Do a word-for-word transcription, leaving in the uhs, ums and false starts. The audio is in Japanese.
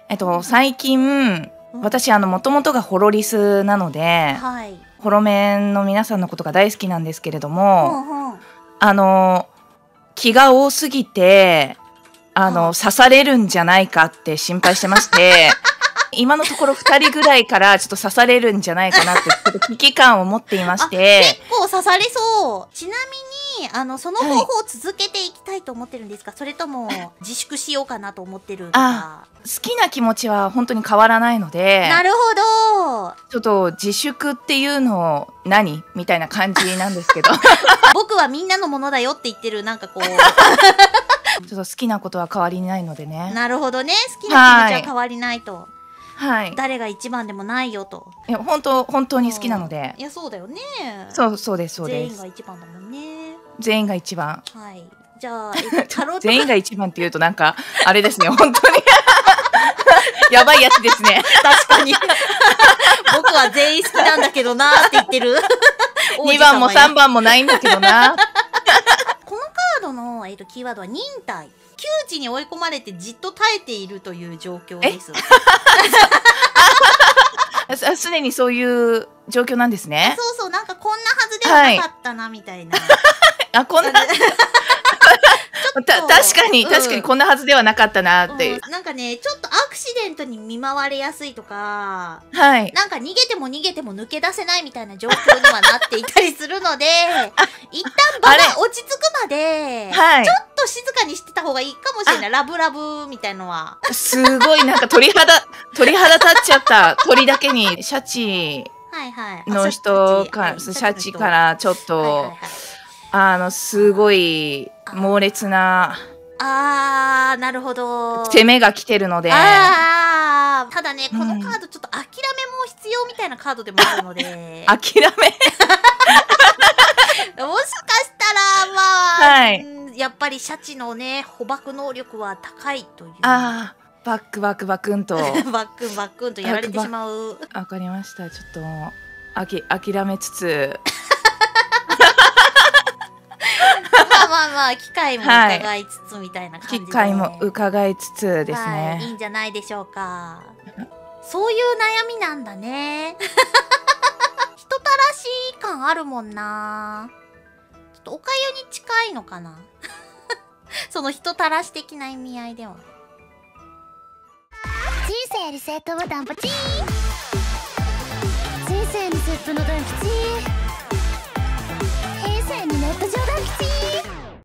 えっと最近私あのもともとがホロリスなので、 はい。 ホロメンの皆さんのことが大好きなんですけれどほも、 んほん。 あの気が多すぎてあのは刺されるんじゃないかって心配してまして今のところふたりぐらいからちょっと刺されるんじゃないかなってちょっと危機感を持っていましあ、 て、 結構刺されそう。ちなみに、あの、その方はい、 法を続けていきたいと思ってるんですか？それとも、自粛しようかなと思ってるとか。 あ好きな気持ちは本当に変わらないので、 なるほど。 ちょっと自粛っていうの何みたいな感じなんですけどちょ僕はみんなのものだよって言ってる、なんかこう。 っと好きなことは変わりないのでね。 なるほどね。好きな気持ちは変わりないと。 はい。 誰が一番でもないよと。 いや本当本当に好きなので。 いや、そうだよね。 そうそうですそうです。 全員が一番だもんね。 全員が一番。 はい。じゃあ、えっと、タロット全員が一番っていうとなんかあれですね本当にやばいやつですね。 確かに僕は全員好きなんだけどなーって言ってるにばんもさんばんもないんだけどな。 このカードの、えっと、キーワードは忍耐。窮地に追い込まれてじっと耐えているという状況です。 すすでにそういう状況なんですね。 そうそう、なんかこんなはずではなかったなみたいな。 あ、こんなた確かに、 うん確かにこんなはずではなかったなっていう、 うん、なんかね、ちょっとアクシデントに見舞われやすいとか、 はい、 なんか逃げても逃げても抜け出せないみたいな状況にはなっていたりするので、一旦場が落ち着くまで、 はい、 ちょっと静かにしてた方がいいかもしれない。ラブラブみたいのは。 すごいなんか鳥肌鳥肌立っちゃった。鳥だけにシャチはいはい。 の人からあシャチからちょっと、 はいはいはい、 あのすごい猛烈なあー、なるほど。 攻めが来てるので、 あー、ただね、 うん、 このカードちょっと諦めも必要みたいなカードでもあるので諦めもしかしたらまあ、 はい、 うん、やっぱりシャチのね捕獲能力は高いという。 あー、バックバックバクンとバックンバックンとやられてしまう。 わかりました。ちょっとあき諦めつつまあまあまあ機会も伺いつつみたいな感じで、はい、 機会も伺いつつですね、 はい、いいんじゃないでしょうか。そういう悩みなんだね人たらし感あるもんな。ちょっとおかゆに近いのかなその人たらし的な意味合いでは。 人生リセットボタンポチー。人生リセットの大吉。平成にネット上大吉。